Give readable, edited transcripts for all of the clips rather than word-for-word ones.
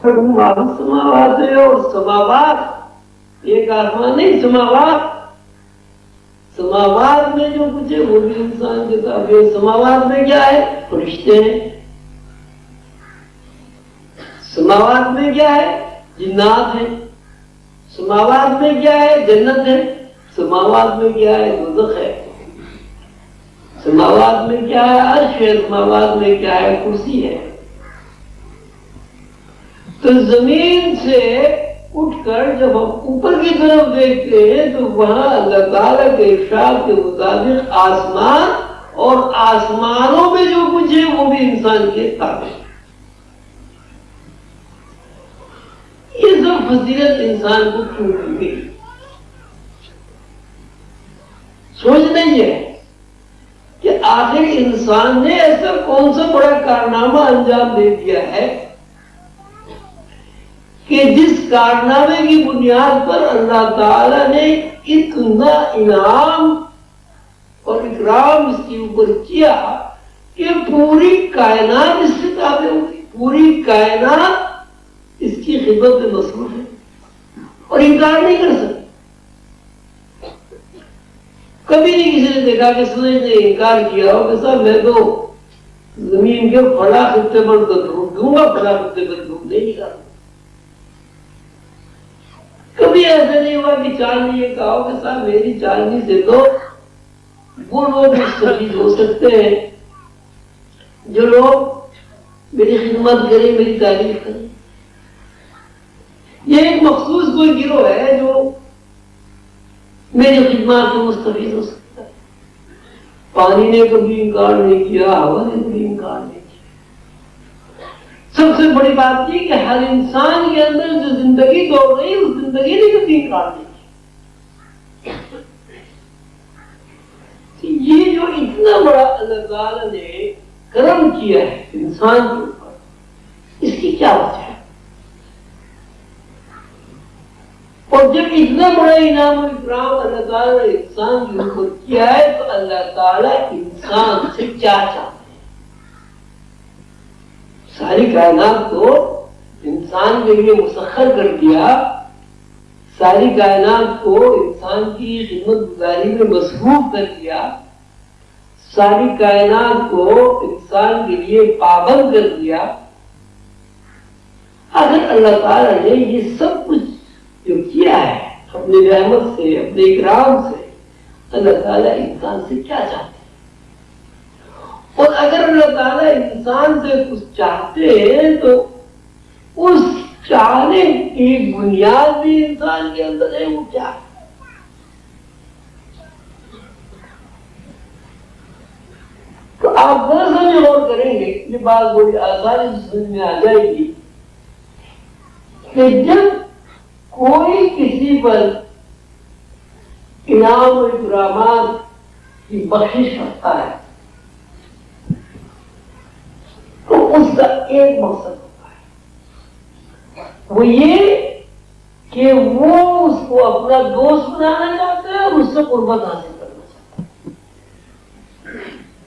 سماوات ہے اور سماوات ایک آسمان نہیں، سماوات میں جو کچھ ہے وہ بھی انسان کے تابع ہے۔ سماوات میں کیا ہے؟ فرشتے ہیں۔ سماوات میں کیا ہے؟ جنات ہیں۔ سماوات میں کیا ہے؟ جنت ہے۔ سماوات میں کیا ہے؟ دوزخ ہے۔ سماوات میں کیا ہے؟ عرش ہے۔ سماوات میں کیا ہے؟ کرسی ہے۔ تو زمین سے اٹھ کر جب ہم اوپر کی طرف دیکھتے ہیں تو وہاں اللہ تعالیٰ کے ارشاد کے مطابق آسمان اور آسمانوں میں جو کچھ ہے وہ بھی انسان کے تابع ہے۔ یہ سب فضیلت انسان کو کیوں ملی؟ سوچ نہیں ہے کہ آخر انسان نے ایسا کون سا بڑا کارنامہ انجام دے دیا ہے کہ جس کارنامے کی بنیاد پر اللہ تعالیٰ نے اتنا انعام اور اکرام اس کے اوپر کیا کہ پوری کائنات اس سے تابع ہوگی، پوری کائنات اس کی خدمت میں مصروف ہے اور انکار نہیں کر سکتی۔ کبھی نہیں کسی نے دیکھا کہ سورج نے انکار کیا ہو کہ صاحب میں تو زمین کے فلاں خطے پر درود دوں گا، فلاں خطے پر درود نہیں نکالوں۔ کبھی ایسا نہیں ہوا کہ چاند نے یہ کہا ہو کہ صاحب میری چاندنی سے تو وہ لوگ مستفید ہو سکتے ہیں جو لوگ میری خدمت کریں، میری تعریف کریں۔ یہ ایک مخصوص کوئی گروہ ہے جو میری خدمات میں مستفید ہو سکتا ہے۔ پانی نے کبھی انکار نہیں کیا، ہوا نے کبھی انکار نہیں کیا۔ سب سے بڑی بات یہ کہ ہر انسان کے اندر جو زندگی دوڑ رہی ہے اس زندگی نے کبھی انکار نہیں کیا۔ یہ جو اتنا بڑا اللہ تعالیٰ نے کرم کیا ہے انسان کے اوپر، اس کی کیا وجہ ہے؟ اور جب اتنا بڑا انعام و اکرام اللہ تعالیٰ نے انسان کے اوپر کیا ہے تو اللہ تعالیٰ انسان سے کیا چاہتے ہیں؟ ساری کائنات کو انسان کے لیے مسخر کر دیا، ساری کائنات کو انسان کی خدمت گزاری میں مصروف کر دیا، ساری کائنات کو انسان کے لیے پابند کر دیا۔ اگر اللہ تعالیٰ نے یہ سب کچھ جو کیا ہے اپنی رحمت سے، اپنے اکرام سے، اللہ تعالیٰ انسان سے کیا چاہتے ہیں؟ اور اگر اللہ تعالیٰ انسان سے کچھ چاہتے ہیں تو اس چاہنے کی بنیاد بھی انسان کے اندر ہے، وہ کیا ہے؟ تو آپ ذرا سا بھی غور کریں گے، یہ بات بڑی آسانی سے سمجھ میں آ جائے گی کہ جب کوئی کسی پر انعام و اکرامات کی بخشش کرتا ہے تو اس کا ایک مقصد ہوتا ہے، وہ یہ کہ وہ اس کو اپنا دوست بنانا چاہتا ہے اور اس سے قربت حاصل کرنا چاہتا ہے۔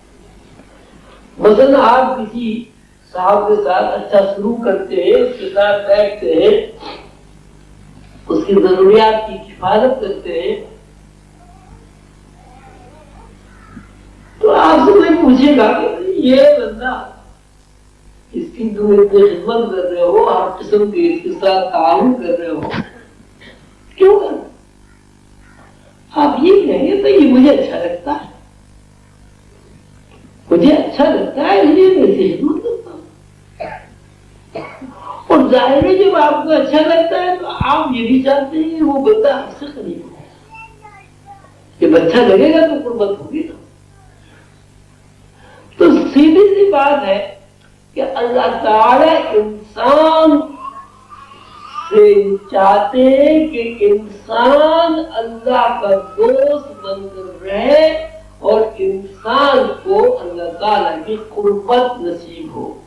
مثلا آپ کسی صاحب کے ساتھ اچھا سلوک کرتے ہیں، اس کے ساتھ بیٹھتے ہیں، اس کی ضروریات کی حفاظت کرتے ہیں، تو آپ سے کوئی پوچھے گا کہ یہ بندہ اس کی تم اتنی خدمت کر رہے ہو، ہر قسم کے اس کے ساتھ تعاون کر رہے ہو، کیوں کر رہے ہو؟ آپ یہ کہیں گے تو یہ مجھے اچھا لگتا ہے، مجھے اچھا لگتا ہے اس لیے میں اسے خدمت کرتا ہوں۔ اور ظاہر ہے جب آپ کو اچھا لگتا ہے تو آپ یہ بھی چاہتے ہیں کہ وہ بندہ آپ سے قریب ہو، جب اچھا لگے گا تو قربت ہوگی نا۔ تو سیدھی سی بات ہے کہ اللہ تعالی انسان سے چاہتے ہیں کہ انسان اللہ کا دوست بن کر رہے اور انسان کو اللہ تعالیٰ کی قربت نصیب ہو۔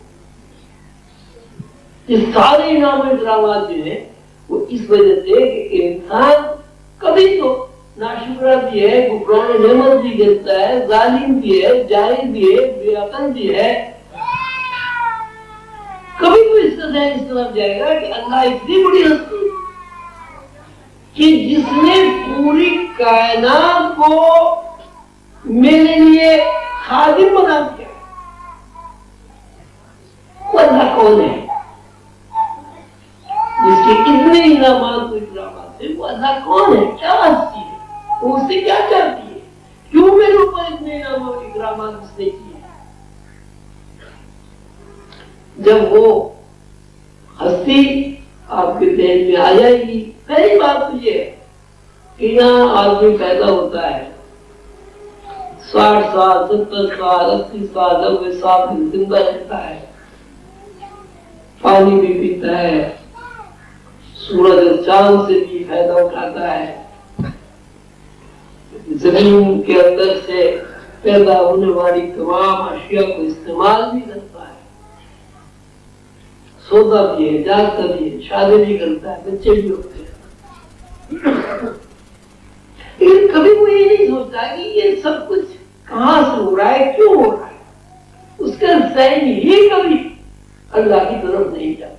یہ سارے انعام و اکرامات جو ہیں وہ اس وجہ سے کہ انسان کبھی تو ناشکرہ بھی ہے، کفران نعمت بھی کرتا ہے، ظالم بھی ہے، جاہل بھی ہے، بے عقل بھی ہے، کبھی اس کا ذہن اس طرف جائے گا کہ اللہ اتنی بڑی ہستی کہ جس نے پوری کائنات کو میرے لیے خادم بنا دیا، وہ اللہ کون ہے جس کے اتنے انعامات و اکرامات ہیں؟ وہ اللہ کون ہے؟ کیا ہستی ہے؟ وہ اس سے کیا چاہتی ہے؟ کیوں میرے اوپر اتنے انعامات و اکرامات اس نے کیے؟ جب وہ ہستی آپ کے ذہن میں آ جائے گی، پہلی بات تو یہ ہے کہ یہاں آدمی پیدا ہوتا ہے 60 سال 70 سال 80 سال 90 سال زندہ رہتا ہے، پانی بھی پیتا ہے، سورج اور چاند سے بھی فائدہ اٹھاتا ہے، زمین کے اندر سے پیدا ہونے والی تمام اشیاء کو استعمال بھی کرتا ہے، سوتا بھی ہے، جاگتا بھی ہے، شادی بھی کرتا ہے، بچے بھی ہوتے ہیں، لیکن کبھی وہ یہ نہیں سوچتا کہ یہ سب کچھ کہاں سے ہو رہا ہے، کیوں ہو رہا ہے۔ اس کا ذہن ہی کبھی اللہ کی طرف نہیں جاتا۔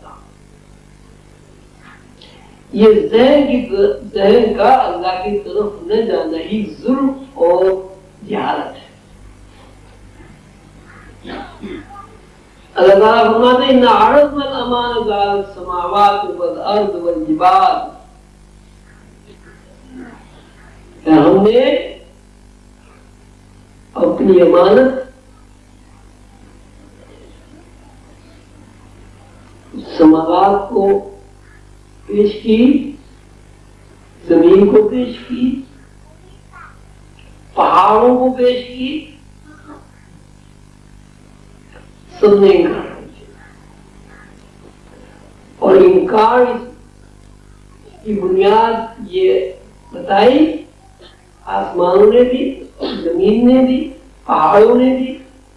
یہ ذہن کا اللہ کی طرف نہ جانا ہی ظلم اور جہالت ہے۔ اللہ تعالیٰ فرماتے ہیں اِنَّ عَرَضْنَا الْأَمَانَةَ عَلَى السَّمَاوَاتِ وَالْأَرْضِ وَالْجِبَالِ، کہ ہم نے اپنی امانت سماوات کو پیش کی، زمین کو پیش کی، پہاڑوں کو پیش کی، سب نے انکار کیا، اور انکار کی بنیاد یہ بتائی آسمانوں نے بھی، زمین نے بھی، پہاڑوں نے بھی،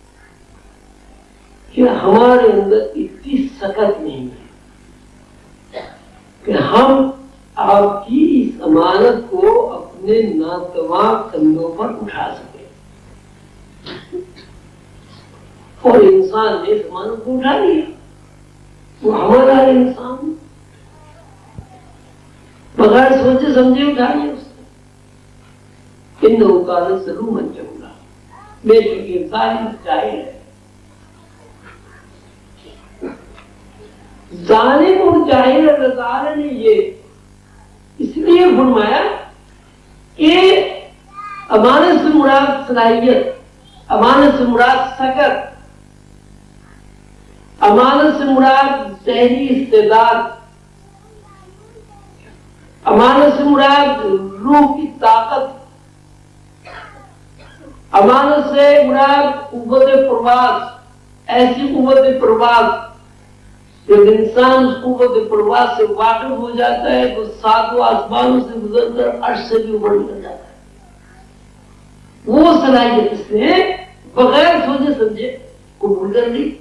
کہ ہمارے اندر اتنی سکت نہیں ہے کہ ہم آپ کی اس امانت کو اپنے ناتواں کندھوں پر اٹھا سکیں۔ اور انسان نے اس امانت کو اٹھا لیا، وہ ہمارا انسان بغیر سوچے سمجھے اٹھا لیا اس نے۔ انہو کان ظلوما جہولا، بے شک انسان جاہل ہے، ظالم اور جاہل۔ اللہ تعالیٰ نے یہ اس لیے فرمایا کہ امانت سے مراد صلاحیت، امانت سے مراد سکت، امانت سے مراد ذہنی استعداد، امانت سے مراد روح کی طاقت، امانت سے مراد قوت پرواز، ایسی قوت پرواز جب انسان اس قوت پرواز سے واقف ہو جاتا ہے تو ساتوں آسمانوں سے گزر کر عرش سے بھی اوپر نکل جاتا ہے۔ وہ صلاحیت اس نے بغیر سوچے سمجھے قبول کر لی۔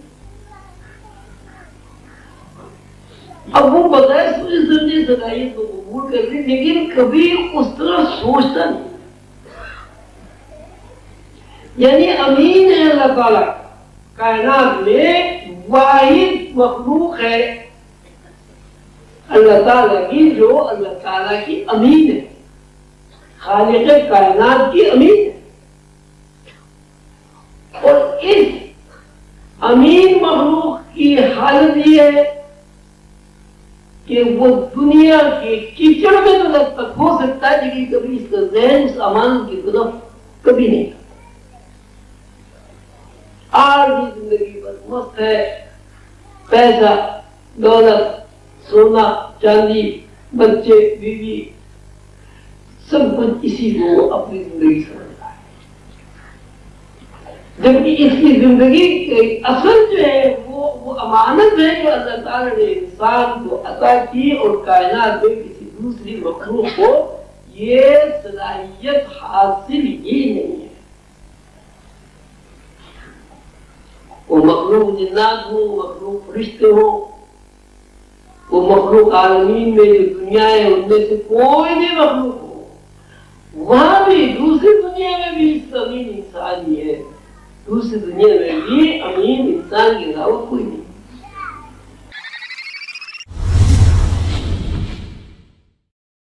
اب وہ بغیر سوچے سمجھے صلاحیت کو قبول کر لی، لیکن کبھی اس طرح سوچتا نہیں۔ یعنی امین ہے اللہ تعالیٰ، کائنات میں واحد مخلوق ہے اللہ تعالیٰ کی جو اللہ تعالیٰ کی امین ہے، خالق کائنات کی امین ہے۔ اور اس امین مخلوق کی حالت یہ ہے کہ وہ دنیا کے کیچڑ میں تو جب تک ہو سکتا ہے، لیکن کبھی اس کا ذہن اس امانت کی طرف کبھی نہیں۔ آج بھی زندگی پر مست ہے، پیسہ، دولت، سونا، چاندی، بچے، بیوی، سب کچھ اسی کو اپنی زندگی سمجھتا ہے، جبکہ اس کی زندگی کی اصل جو ہے وہ امانت ہے جو اللہ تعالیٰ نے انسان کو عطا کی، اور کائنات میں کسی دوسری مخلوق کو یہ صلاحیت حاصل ہی نہیں ہے۔ وہ مخلوق جنات ہوں، مخلوق فرشتے ہوں، وہ مخلوق عالمین میں جو دنیا ہے ان میں سے کوئی بھی مخلوق ہو، وہاں بھی دوسری دنیا میں بھی اس امین انسان ہی ہے، دوسری دنیا میں بھی امین انسان کے علاوہ کوئی